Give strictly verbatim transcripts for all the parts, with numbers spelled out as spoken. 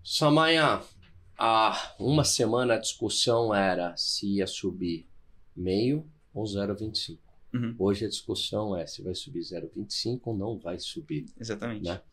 Samanha, há uma semana a discussão era se ia subir meio ou zero vírgula vinte e cinco. Uhum. Hoje a discussão é se vai subir zero vírgula vinte e cinco ou não vai subir. Exatamente. Né?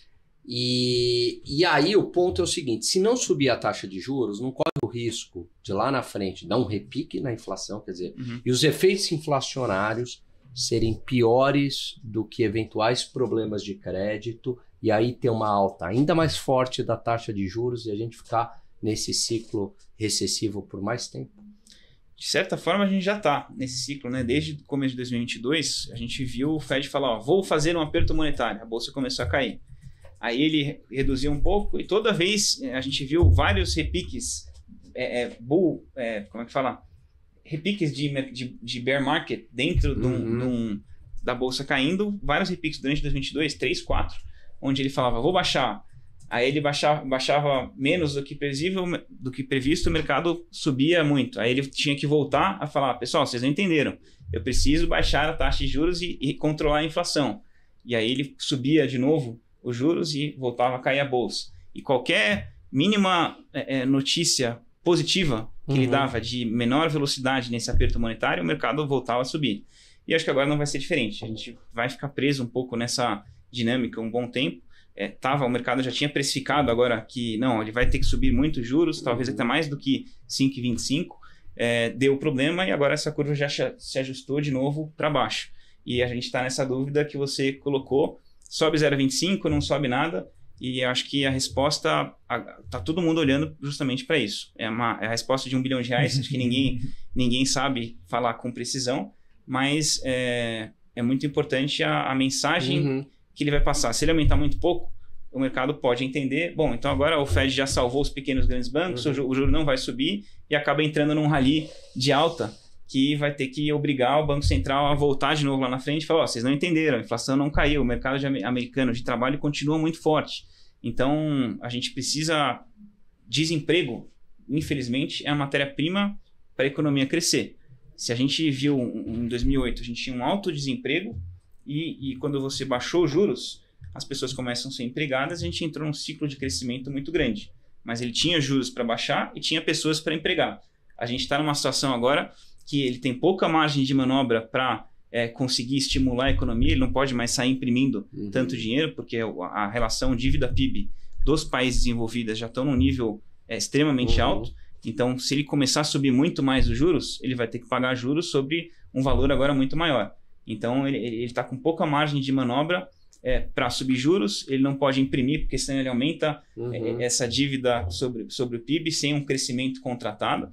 E, e aí o ponto é o seguinte, se não subir a taxa de juros, não corre o risco de lá na frente dar um repique na inflação, quer dizer, Uhum. e os efeitos inflacionários serem piores do que eventuais problemas de crédito, e aí ter uma alta ainda mais forte da taxa de juros e a gente ficar nesse ciclo recessivo por mais tempo. De certa forma, a gente já está nesse ciclo, né? Desde o começo de dois mil e vinte e dois, a gente viu o Fed falar, ó, vou fazer um aperto monetário, a bolsa começou a cair. Aí ele reduziu um pouco e toda vez a gente viu vários repiques, é, é, bull, é, como é que fala? Repiques de, de, de bear market dentro de um, Uhum. de um, da bolsa caindo, vários repiques durante dois mil e vinte e dois, três, quatro, onde ele falava, vou baixar. Aí ele baixava, baixava menos do que, previsível, do que previsto, o mercado subia muito. Aí ele tinha que voltar a falar, pessoal, vocês não entenderam, eu preciso baixar a taxa de juros e, e controlar a inflação. E aí ele subia de novo os juros e voltava a cair a bolsa. E qualquer mínima é, notícia positiva que Uhum. ele dava de menor velocidade nesse aperto monetário, o mercado voltava a subir. E acho que agora não vai ser diferente. A gente vai ficar preso um pouco nessa dinâmica um bom tempo. É, tava, o mercado já tinha precificado agora que não, ele vai ter que subir muito juros, talvez até mais do que cinco vírgula vinte e cinco. É, deu problema e agora essa curva já se ajustou de novo para baixo. E a gente está nessa dúvida que você colocou, sobe zero vírgula vinte e cinco, não sobe nada, e acho que a resposta, está todo mundo olhando justamente para isso. É, uma, é a resposta de um bilhão de reais, acho que ninguém, ninguém sabe falar com precisão, mas é, é muito importante a, a mensagem Uhum. que ele vai passar. Se ele aumentar muito pouco, o mercado pode entender, bom, então agora o Fed já salvou os pequenos e grandes bancos, uhum. o juro não vai subir, e acaba entrando num rally de alta, que vai ter que obrigar o Banco Central a voltar de novo lá na frente e falar, ó, vocês não entenderam, a inflação não caiu, o mercado de americano de trabalho continua muito forte. Então, a gente precisa... Desemprego, infelizmente, é a matéria-prima para a economia crescer. Se a gente viu em dois mil e oito, a gente tinha um alto desemprego e, e quando você baixou os juros, as pessoas começam a ser empregadas, a gente entrou num ciclo de crescimento muito grande. Mas ele tinha juros para baixar e tinha pessoas para empregar. A gente está numa situação agora que ele tem pouca margem de manobra para é, conseguir estimular a economia, ele não pode mais sair imprimindo uhum. tanto dinheiro, porque a relação dívida-P I B dos países desenvolvidos já estão num nível é, extremamente uhum. alto. Então, se ele começar a subir muito mais os juros, ele vai ter que pagar juros sobre um valor agora muito maior. Então, ele está com pouca margem de manobra é, para subir juros, ele não pode imprimir, porque senão ele aumenta uhum. é, essa dívida sobre, sobre o P I B sem um crescimento contratado.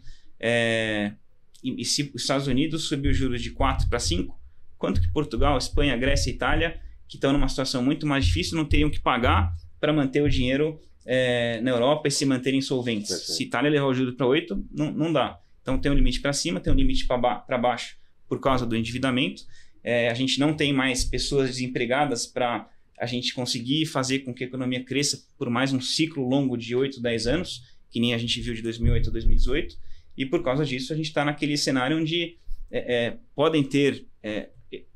É, E, e se os Estados Unidos subiu os juros de quatro para cinco, quanto que Portugal, Espanha, Grécia e Itália, que estão numa situação muito mais difícil, não teriam que pagar para manter o dinheiro é, na Europa e se manterem solventes? Perfeito. Se Itália levar o juro para oito, não, não dá. Então tem um limite para cima, tem um limite para ba baixo por causa do endividamento. É, a gente não tem mais pessoas desempregadas para a gente conseguir fazer com que a economia cresça por mais um ciclo longo de oito, dez anos, que nem a gente viu de dois mil e oito a dois mil e dezoito. E por causa disso, a gente está naquele cenário onde é, é, podem ter é,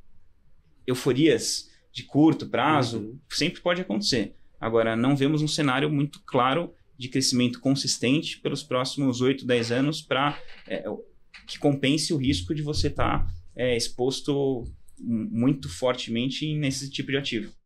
euforias de curto prazo, uhum. sempre pode acontecer. Agora, não vemos um cenário muito claro de crescimento consistente pelos próximos oito, dez anos para é, que compense o risco de você estar tá, é, exposto muito fortemente nesse tipo de ativo.